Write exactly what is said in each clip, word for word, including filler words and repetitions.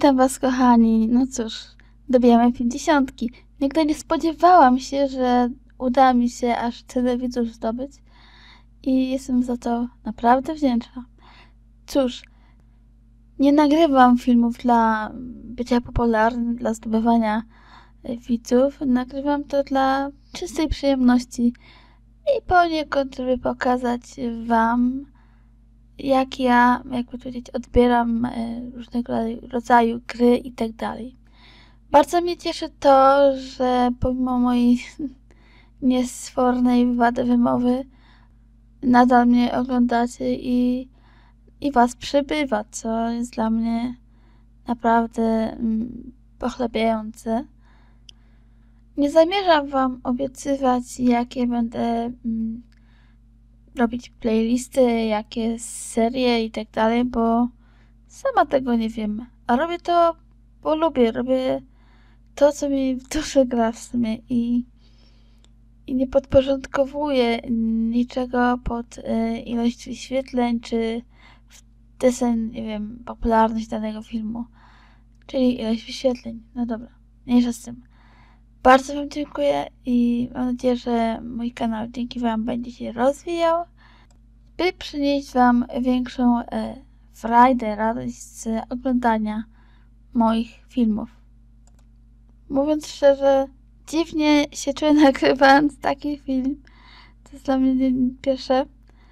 Witam was, kochani. No cóż, dobijamy pięćdziesiątki. Nigdy nie spodziewałam się, że uda mi się aż tyle widzów zdobyć i jestem za to naprawdę wdzięczna. Cóż, nie nagrywam filmów dla bycia popularnym, dla zdobywania widzów. Nagrywam to dla czystej przyjemności i poniekąd, żeby pokazać wam, jak ja, jakby powiedzieć, odbieram różnego rodzaju gry i tak dalej. Bardzo mnie cieszy to, że pomimo mojej niesfornej wady wymowy nadal mnie oglądacie i, i was przybywa, co jest dla mnie naprawdę mm, pochlebiające. Nie zamierzam wam obiecywać, jakie będę mm, robić playlisty, jakie serie i tak dalej, bo sama tego nie wiem. A robię to, bo lubię, robię to, co mi w duszy gra w sumie i, i nie podporządkowuję niczego pod y, ilość wyświetleń, czy w desen, nie wiem, popularność danego filmu, czyli ilość wyświetleń. No dobra, mniejsza z tym. Bardzo wam dziękuję i mam nadzieję, że mój kanał dzięki wam będzie się rozwijał, by przynieść wam większą e, frajdę, radość z oglądania moich filmów. Mówiąc szczerze, dziwnie się czuję nagrywając taki film. To jest dla mnie pierwsze.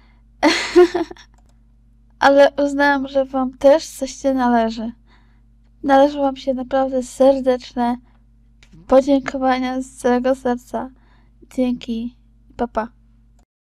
Ale uznałam, że wam też coś się należy. Należą wam się naprawdę serdeczne podziękowania z całego serca. Dzięki. Pa, pa.